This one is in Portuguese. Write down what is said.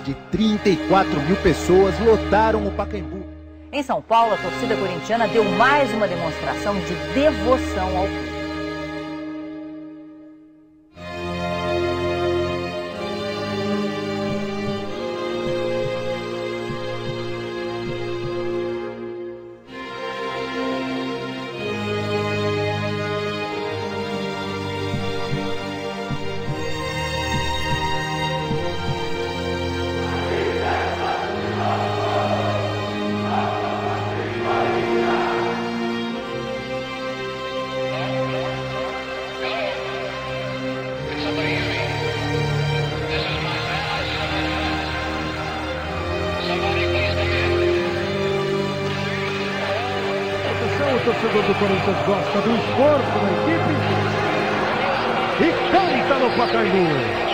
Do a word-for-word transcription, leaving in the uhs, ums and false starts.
de trinta e quatro mil pessoas lotaram o Pacaembu. Em São Paulo, a torcida corintiana deu mais uma demonstração de devoção ao clube. O torcedor do Corinthians gosta do esforço da equipe e canta no Pacaembu.